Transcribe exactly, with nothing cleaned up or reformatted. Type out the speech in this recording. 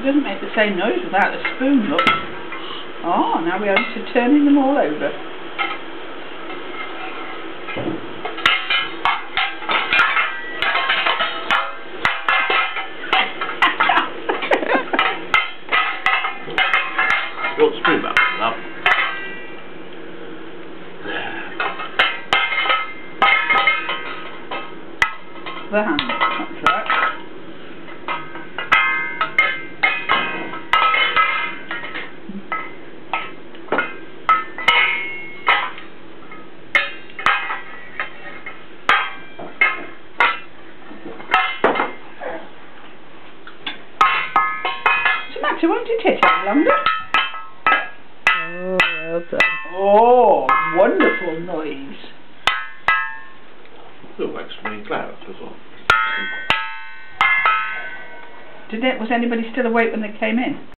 It doesn't make the same noise without the spoon, look. Oh, now we're on to turning them all over. Got the spoon back up. The hand, that's right. What's the matter? Won't it take any longer? Oh, well done. Oh, wonderful noise. Little extra clouds as well. Did it, was anybody still awake when they came in?